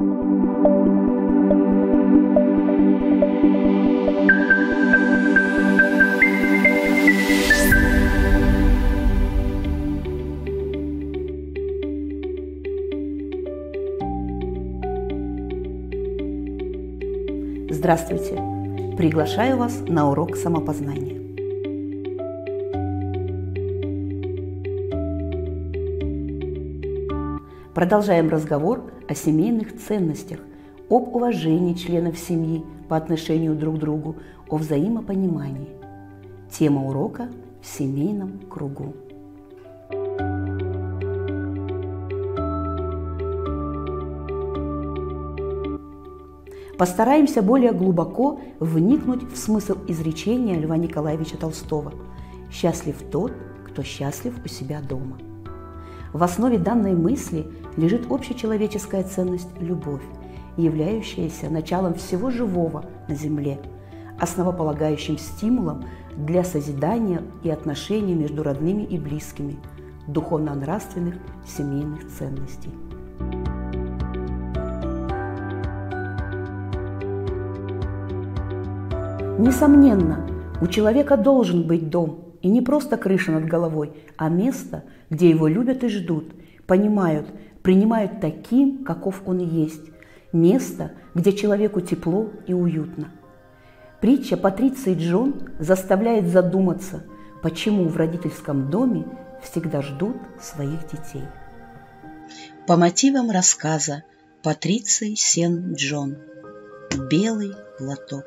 Здравствуйте! Приглашаю вас на урок самопознания. Продолжаем разговор о семейных ценностях, об уважении членов семьи по отношению друг к другу, о взаимопонимании. Тема урока – в семейном кругу. Постараемся более глубоко вникнуть в смысл изречения Льва Николаевича Толстого «Счастлив тот, кто счастлив у себя дома». В основе данной мысли лежит общечеловеческая ценность – любовь, являющаяся началом всего живого на земле, основополагающим стимулом для созидания и отношений между родными и близкими, духовно-нравственных семейных ценностей. Несомненно, у человека должен быть дом, и не просто крыша над головой, а место, где его любят и ждут, понимают, принимают таким, каков он есть, место, где человеку тепло и уютно. Притча Патриции Джон заставляет задуматься, почему в родительском доме всегда ждут своих детей. По мотивам рассказа Патриции Сен-Джон «Белый платок».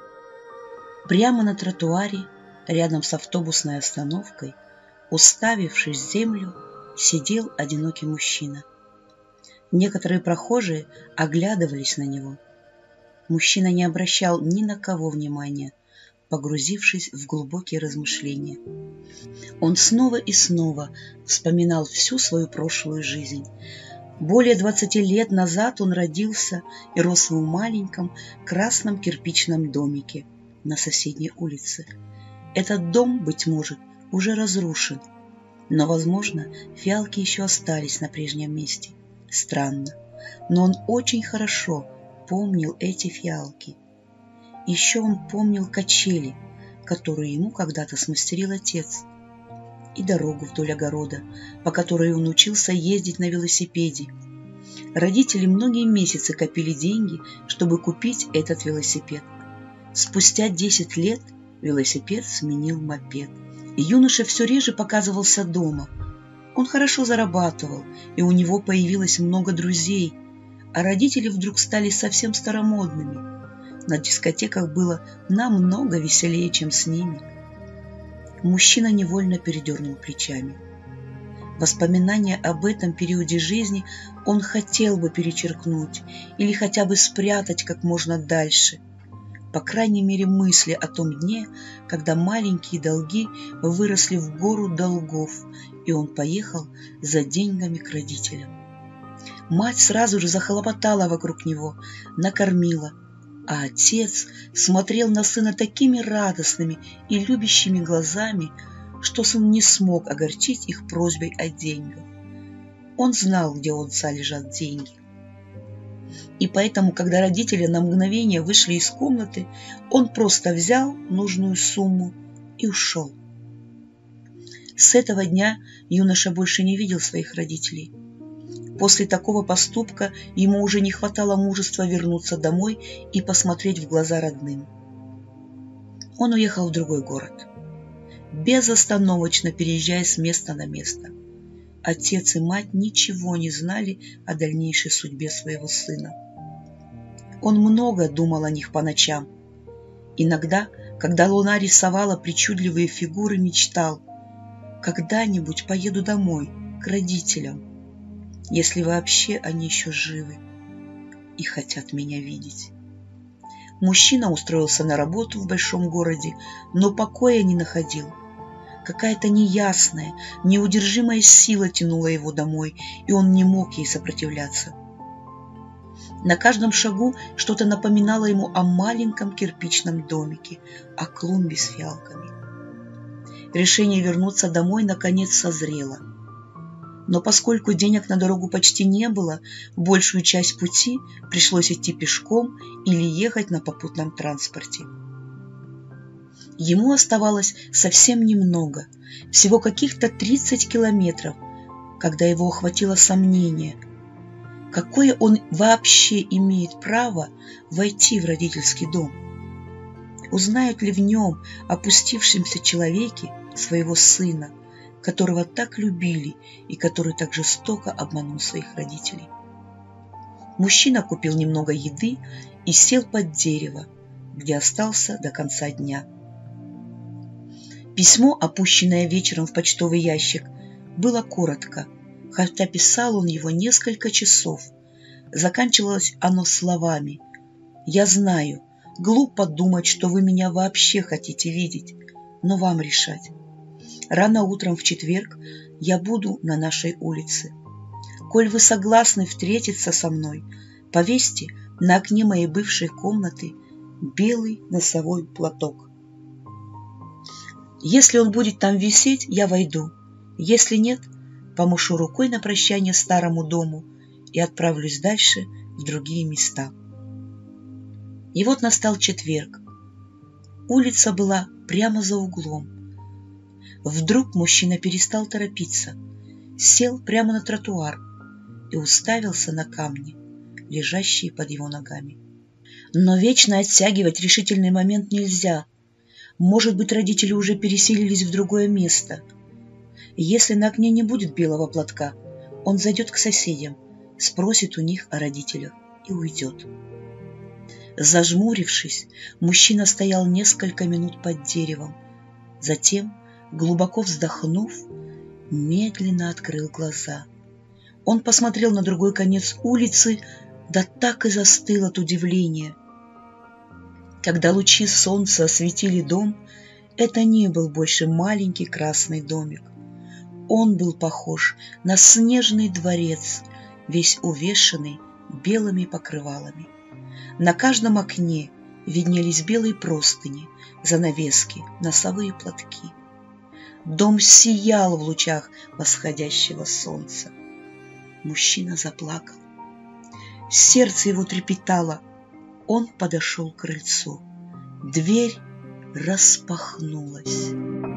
Прямо на тротуаре, рядом с автобусной остановкой, уставившись в землю, сидел одинокий мужчина. Некоторые прохожие оглядывались на него. Мужчина не обращал ни на кого внимания, погрузившись в глубокие размышления. Он снова и снова вспоминал всю свою прошлую жизнь. Более 20 лет назад он родился и рос в маленьком красном кирпичном домике на соседней улице. Этот дом, быть может, уже разрушен, но, возможно, фиалки еще остались на прежнем месте. Странно, но он очень хорошо помнил эти фиалки. Еще он помнил качели, которые ему когда-то смастерил отец, и дорогу вдоль огорода, по которой он учился ездить на велосипеде. Родители многие месяцы копили деньги, чтобы купить этот велосипед. Спустя 10 лет велосипед сменил мопед. Юноша все реже показывался дома. Он хорошо зарабатывал, и у него появилось много друзей, а родители вдруг стали совсем старомодными. На дискотеках было намного веселее, чем с ними. Мужчина невольно передернул плечами. Воспоминания об этом периоде жизни он хотел бы перечеркнуть или хотя бы спрятать как можно дальше. По крайней мере, мысли о том дне, когда маленькие долги выросли в гору долгов, и он поехал за деньгами к родителям. Мать сразу же захлопотала вокруг него, накормила, а отец смотрел на сына такими радостными и любящими глазами, что сын не смог огорчить их просьбой о деньгах. Он знал, где у отца лежат деньги. И поэтому, когда родители на мгновение вышли из комнаты, он просто взял нужную сумму и ушел. С этого дня юноша больше не видел своих родителей. После такого поступка ему уже не хватало мужества вернуться домой и посмотреть в глаза родным. Он уехал в другой город, безостановочно переезжая с места на место. Отец и мать ничего не знали о дальнейшей судьбе своего сына. Он много думал о них по ночам. Иногда, когда луна рисовала причудливые фигуры, мечтал: когда-нибудь поеду домой, к родителям, если вообще они еще живы и хотят меня видеть. Мужчина устроился на работу в большом городе, но покоя не находил. Какая-то неясная, неудержимая сила тянула его домой, и он не мог ей сопротивляться. На каждом шагу что-то напоминало ему о маленьком кирпичном домике, о клумбе с фиалками. Решение вернуться домой наконец созрело. Но поскольку денег на дорогу почти не было, большую часть пути пришлось идти пешком или ехать на попутном транспорте. Ему оставалось совсем немного, всего каких-то 30 километров, когда его охватило сомнение, какое он вообще имеет право войти в родительский дом. Узнают ли в нем, опустившемся человеке, своего сына, которого так любили и который так жестоко обманул своих родителей? Мужчина купил немного еды и сел под дерево, где остался до конца дня. Письмо, опущенное вечером в почтовый ящик, было коротко, хотя писал он его несколько часов. Заканчивалось оно словами: «Я знаю, глупо думать, что вы меня вообще хотите видеть, но вам решать. Рано утром в четверг я буду на нашей улице. Коль вы согласны встретиться со мной, повесьте на окне моей бывшей комнаты белый носовой платок. Если он будет там висеть, я войду. Если нет, помашу рукой на прощание старому дому и отправлюсь дальше в другие места». И вот настал четверг. Улица была прямо за углом. Вдруг мужчина перестал торопиться, сел прямо на тротуар и уставился на камни, лежащие под его ногами. Но вечно оттягивать решительный момент нельзя. Может быть, родители уже переселились в другое место. Если на окне не будет белого платка, он зайдет к соседям, спросит у них о родителях и уйдет. Зажмурившись, мужчина стоял несколько минут под деревом. Затем, глубоко вздохнув, медленно открыл глаза. Он посмотрел на другой конец улицы, да так и застыл от удивления. Когда лучи солнца осветили дом, это не был больше маленький красный домик. Он был похож на снежный дворец, весь увешанный белыми покрывалами. На каждом окне виднелись белые простыни, занавески, носовые платки. Дом сиял в лучах восходящего солнца. Мужчина заплакал. Сердце его трепетало. Он подошел к крыльцу. Дверь распахнулась.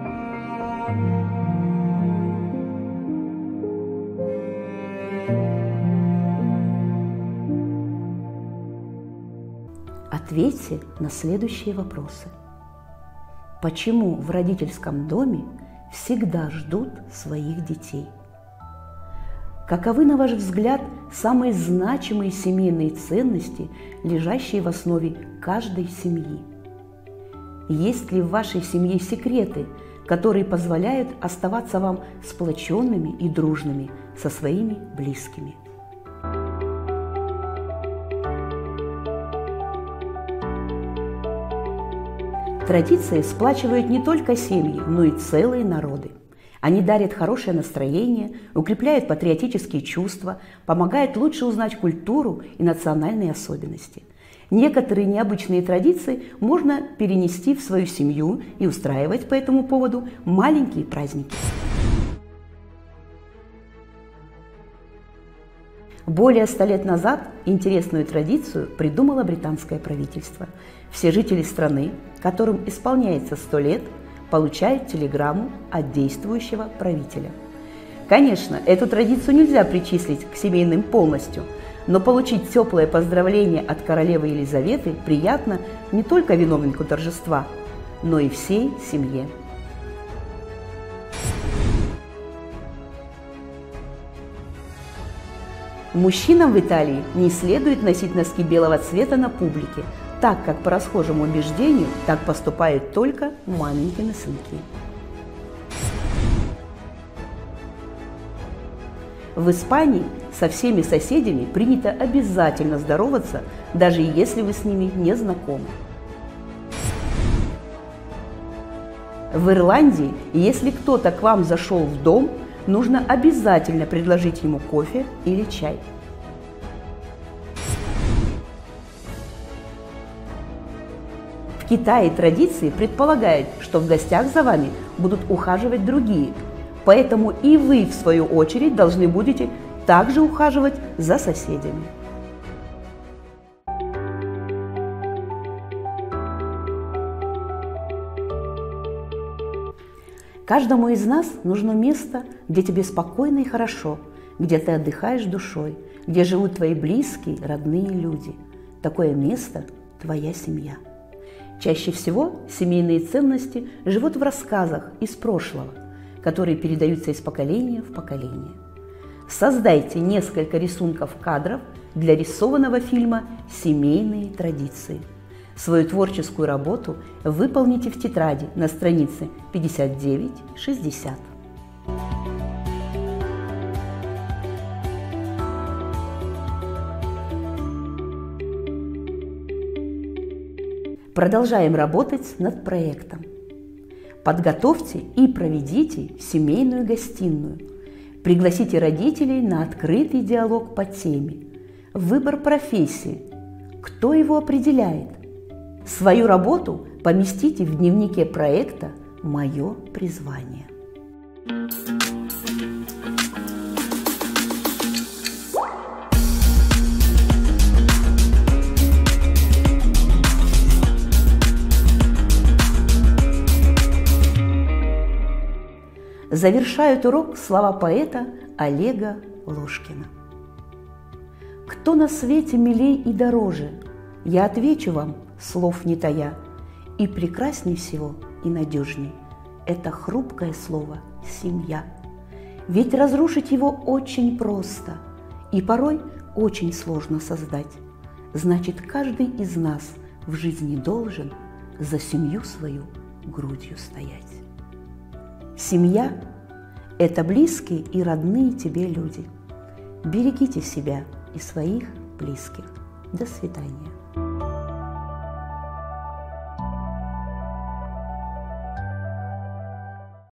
Ответьте на следующие вопросы. Почему в родительском доме всегда ждут своих детей? Каковы, на ваш взгляд, самые значимые семейные ценности, лежащие в основе каждой семьи? Есть ли в вашей семье секреты, которые позволяют оставаться вам сплоченными и дружными со своими близкими? Традиции сплачивают не только семьи, но и целые народы. Они дарят хорошее настроение, укрепляют патриотические чувства, помогают лучше узнать культуру и национальные особенности. Некоторые необычные традиции можно перенести в свою семью и устраивать по этому поводу маленькие праздники. Более 100 лет назад интересную традицию придумало британское правительство. Все жители страны, которым исполняется 100 лет, получают телеграмму от действующего правителя. Конечно, эту традицию нельзя причислить к семейным полностью, но получить теплое поздравление от королевы Елизаветы приятно не только виновнику торжества, но и всей семье. Мужчинам в Италии не следует носить носки белого цвета на публике, так как по расхожему убеждению так поступают только маменькины сынки. В Испании со всеми соседями принято обязательно здороваться, даже если вы с ними не знакомы. В Ирландии, если кто-то к вам зашел в дом, нужно обязательно предложить ему кофе или чай. В Китае традиции предполагают, что в гостях за вами будут ухаживать другие, Поэтому и вы, в свою очередь, должны будете также ухаживать за соседями. Каждому из нас нужно место, где тебе спокойно и хорошо, где ты отдыхаешь душой, где живут твои близкие, родные люди. Такое место – твоя семья. Чаще всего семейные ценности живут в рассказах из прошлого, которые передаются из поколения в поколение. Создайте несколько рисунков кадров для рисованного фильма «Семейные традиции». Свою творческую работу выполните в тетради на странице 59-60. Продолжаем работать над проектом. Подготовьте и проведите семейную гостиную. Пригласите родителей на открытый диалог по теме. Выбор профессии. Кто его определяет? Свою работу поместите в дневнике проекта «Мое призвание». Завершают урок слова поэта Олега Ложкина. «Кто на свете милей и дороже? Я отвечу вам, слов не тая, и прекрасней всего и надежней это хрупкое слово «семья». Ведь разрушить его очень просто и порой очень сложно создать. Значит, каждый из нас в жизни должен за семью свою грудью стоять. Семья – это близкие и родные тебе люди. Берегите себя и своих близких. До свидания.